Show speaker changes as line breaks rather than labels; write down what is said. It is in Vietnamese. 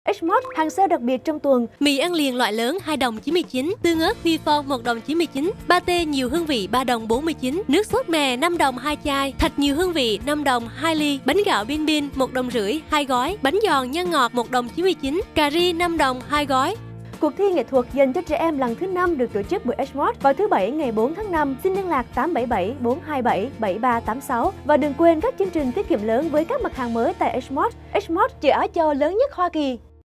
H-Mart, hàng sale đặc biệt trong tuần.
Mì ăn liền loại lớn 2 đồng 99, tương ớt Huy Phong 1 đồng 99, pate nhiều hương vị 3 đồng 49, nước sốt mè 5 đồng 2 chai, thạch nhiều hương vị 5 đồng 2 ly, bánh gạo Bin Bin 1 đồng rưỡi 2 gói, bánh giòn nhân ngọt 1 đồng 99, cà ri 5 đồng 2 gói.
Cuộc thi nghệ thuật dành cho trẻ em lần thứ 5 được tổ chức bởi H-Mart vào thứ Bảy ngày 4 tháng 5. Xin liên lạc 877 427 7386 và đừng quên các chương trình tiết kiệm lớn với các mặt hàng mới tại H-Mart. H-Mart, chợ Á Châu lớn nhất Hoa Kỳ.